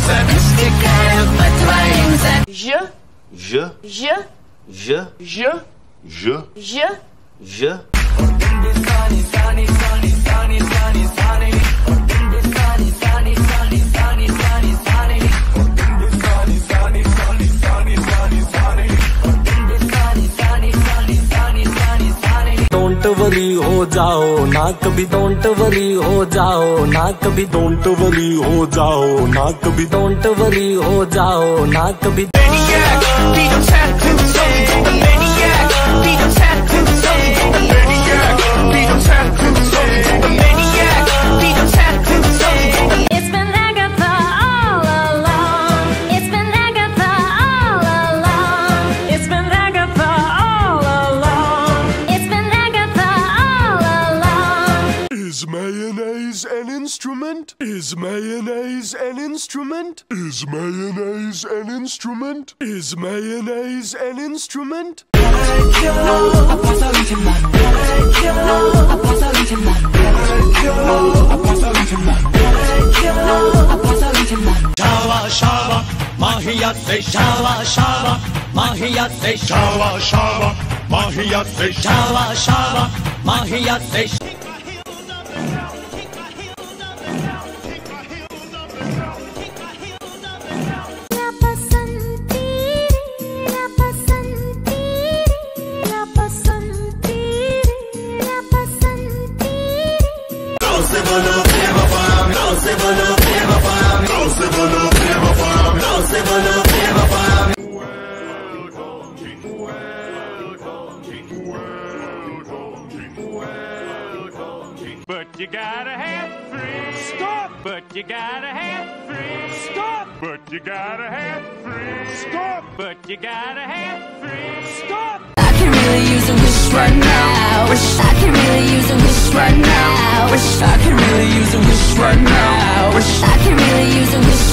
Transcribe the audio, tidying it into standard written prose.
mystic kind of my claims that Don't worry हो जाओ ना कभी don't worry हो जाओ ना कभी don't worry हो जाओ ना कभी don't worry हो जाओ ना कभी maniac, beat tattoo zone, the maniac, beat tattoo zone, the maniac, beat tattoo zone, the maniac, beat tattoo zone. It's been Agatha all along. It's been Agatha all along. It's been Agatha all along. It's been Agatha all along. Is mayonnaise an instrument? Is mayonnaise an instrument? Is mayonnaise an instrument? Is mayonnaise an instrument? Shawa shawa, mahiyat se shawa shawa, mahiyat se shawa shawa, mahiyat se shawa shawa, mahiyat se. But you gotta have free. Stop! But you gotta have free. Stop! But you gotta have free. Stop! But you gotta have free. Stop! I can really use a wish right now. Wish I can really use a wish right now. Wish I can really use a wish right now. Wish I can really use a wish